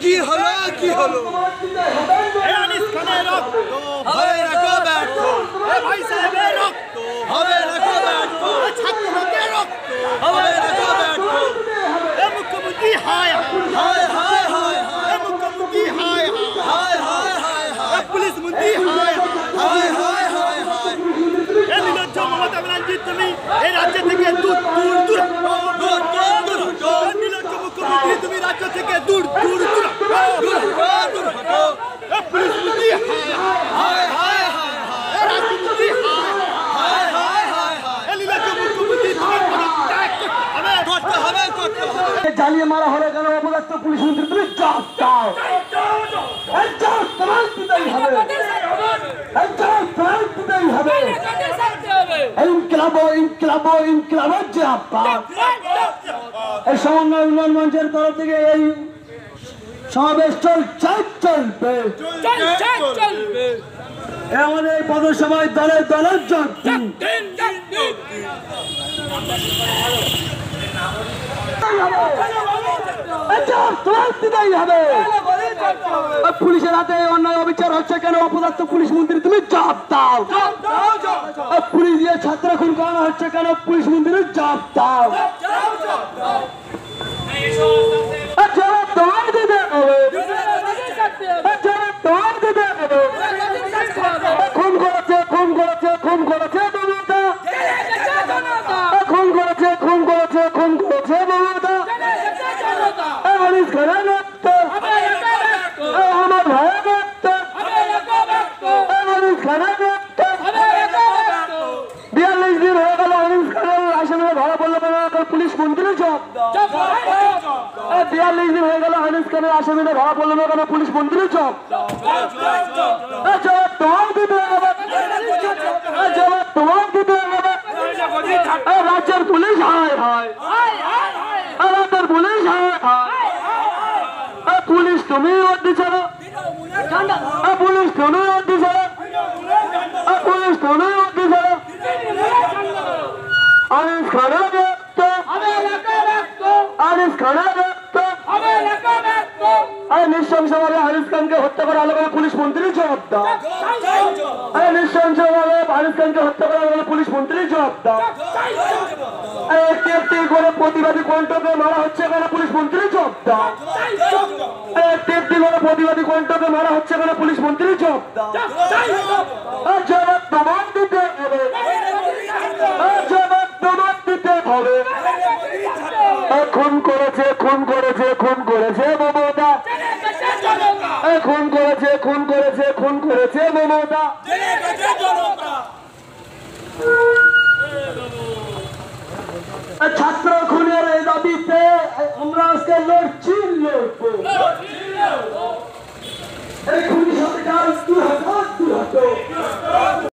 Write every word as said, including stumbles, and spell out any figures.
কি হলো কি হলো আনিস খানের রক্ত হবে না গো ব্যর্থ ভাই সাহেবের রক্ত হবে না গো ব্যর্থ ছাত্রদের রক্ত হবে না গো ব্যর্থ এ মুখ্যমন্ত্রী হায় হায় হায় হায় এ মুখ্যমন্ত্রী হায় হায় হায় হায় হায় পুলিশ মন্ত্রী হায় হায় হায় হায় হায় এ নির্লজ্জ মমতা ব্যানার্জি তুমি এই রাজ্য থেকে দূর দূর দূর দূর দূর দূর হটো এ নির্লজ্জ মুখ্যমন্ত্রী তুমি রাজ্য থেকে দূর দূর দূর দূর হটো দূর হটো এ পুলিশ মন্ত্রী হায় হায় হায় হায় হায় এ রাষ্ট্রমন্ত্রী হায় হায় হায় হায় হায় এ নির্লজ্জ মুখ্যমন্ত্রী তুমি পদত্যাগ করতে হবে করতে হবে করতে হবে জ্বালিয়ে মারা হলে কেন অপদার্থ পুলিশ মন্ত্রী তুমি জবাব দাও এই জবাব তোমার দিতেই হবে এই জবাব তোমার দিতেই হবে ইনকিলাব ইনকিলাব ইনকিলাব জিন্দাবাদ এই সমন্বয় উন্নয়ন মঞ্চের তরফ থেকে এই সমাবেশ চলছে চলবে এ আমাদের এই পদসভায় দলের দলের জন্য পুলিশের হাতে অন্যায় অবিচার হচ্ছে কেন অপদার্থ পুলিশ মন্ত্রী তুমি জবাব দাও পুলিশ দিয়ে ছাত্র খুন করানো হচ্ছে কেন পুলিশ মন্ত্রী জবাব দাও জবাব তোমার দিতে হবে জবাব তোমার দিতে হবে খুন করেছে খুন করেছে খুন করেছে মমতা খুন করেছে খুন করেছে খুন করেছে মমতা আনিস খানের রক্ত আমার ভাইয়ের রক্ত আনিস খানের রক্ত বিয়াল্লিশ দিন হয়ে গেল আনিস খানের আসামে ধরা পড়লো পুলিশ মন্ত্রী জবাব বিয়াল্লিশ দিন হয়ে গেল আনিস খানের আসামিতে ধরা পড়লো না কেন পুলিশ মন্ত্রী জবাব জবাব তোমার দিতে হবে জবাব তোমার দিতে হবে রাজ্যের পুলিশ হায় হায় রাজ্যের পুলিশ হায় হায় পুলিশ তুমি অর্দি ছাড়ো পুলিশ তুমি অর্দি ছাড়ো পুলিশ তুমি অর্দি ছাড়ো আনিস খানের রক্ত আনিস খানের রক্ত নৃশংসভাবে আনিস খানকে হত্যা করা হলো পুলিশ মন্ত্রী জবাব দাও নৃশংসভাবে আনিস খানকে হত্যা করা হলো পুলিশ মন্ত্রী জবাব দাও একটি একটি করে প্রতিবাদী কণ্ঠকে মারা হচ্ছে কেন পুলিশ মন্ত্রী জবাব দাও একটি একটি করে প্রতিবাদী কণ্ঠকে মারা হচ্ছে কেন পুলিশ মন্ত্রী জবাব দাও জবাব তোমার দিতে হবে জবাব তোমার দিতে হবে খুন করেছে খুন করেছে খুন করেছে মমতা খুন করেছে খুন করেছে খুন করেছে মমতা ছাত্র খুনের এই দাবিতে আমরা আজকে লড়ছি লড়বো এই খুনি সরকার দূর হতো দূর হতো